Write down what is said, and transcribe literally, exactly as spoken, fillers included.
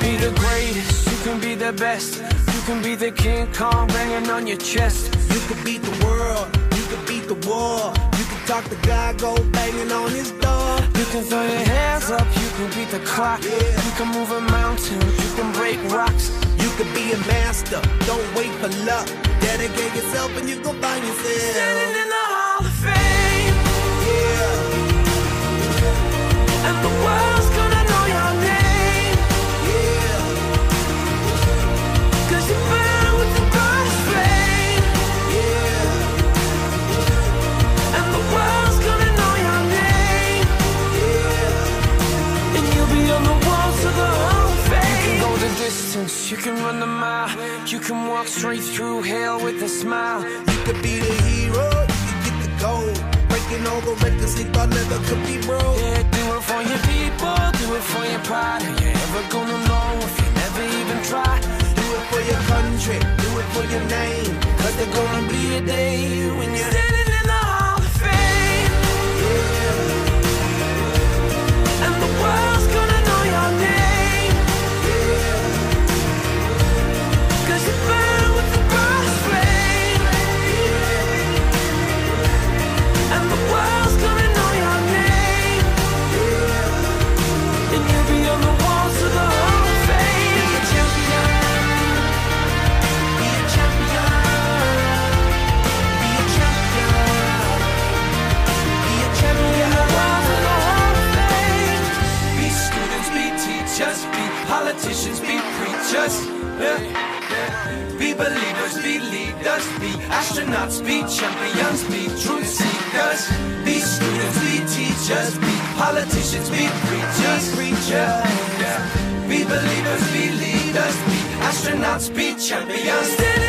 be the greatest, you can be the best. You can be the King Kong banging on your chest. You can beat the world, you can beat the war. You can talk to God, go banging on his door. You can throw your hands up, you can beat the clock. Yeah. You can move a mountain, you can break rocks. You can be a master, don't wait for luck. Dedicate yourself and you gon' find yourself Standing in the Hall of Fame. Yeah, And the world's gonna know your name. yeah, Cause you burn with the brightest flame. yeah, And the world's gonna know your name. yeah. And you'll be on the walls of the Hall of Fame. You can go the distance, you can run the mile. You can walk straight through hell with a smile. You could be the hero, you can get the gold. Breaking all the records they thought never could be broke. Yeah, do it for your people, do it for your pride. Are you ever gonna know if you never even try? Do it for your country, do it for your name. Cause there's gonna be a day when you're Standing in the Hall of Fame. yeah, And the world's gonna know your name. yeah, Cause you burn with the brightest flame. And the world's gonna know your name. And you'll be on the walls of the Hall of Fame. Be a champion. Be a champion. Be a champion. Be a champion. On the walls of the Hall of Fame. Be students, be teachers, be politicians, be preachers. Yeah. Be believers, be leaders, be astronauts, be champions, be truth seekers. Be students, be teachers, be politicians, be preachers, preachers. Yeah. Be believers, be leaders, be astronauts, be champions.